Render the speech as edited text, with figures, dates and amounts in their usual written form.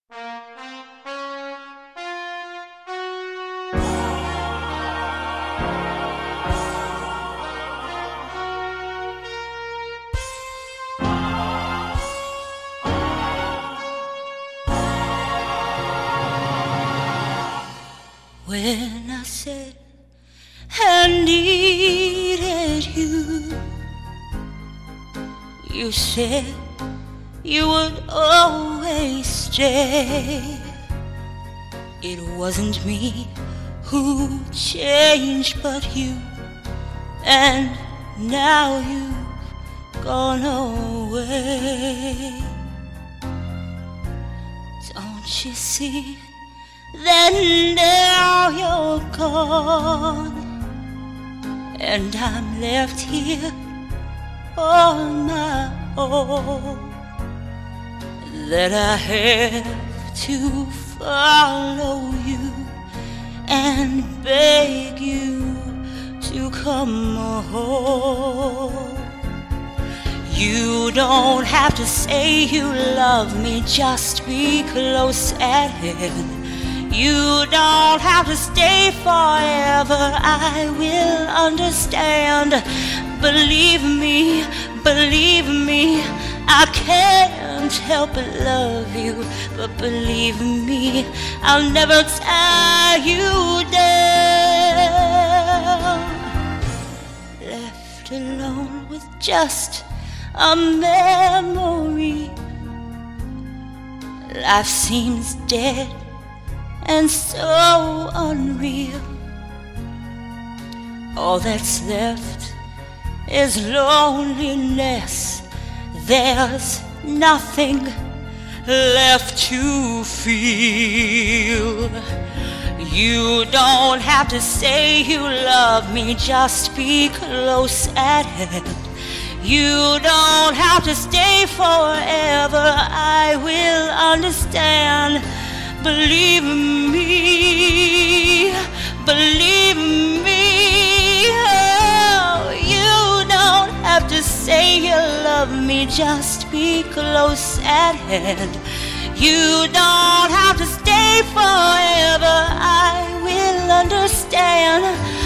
When I said I needed you, you said you would always stay. It wasn't me who changed but you, and now you've gone away. Don't you see that now you're gone, and I'm left here on my own, that I have to follow you and beg you to come home. You don't have to say you love me, just be close at hand. You don't have to stay forever, I will understand. Believe me, I can't help but love you. But believe me, I'll never tie you down. Left alone with just a memory, life seems dead and so unreal. All that's left is loneliness. There's nothing left to feel. You don't have to say you love me, just be close at hand. You don't have to stay forever, I will understand. Believe me, oh, you don't have to say you love me, just be close at hand. You don't have to stay forever, I will understand.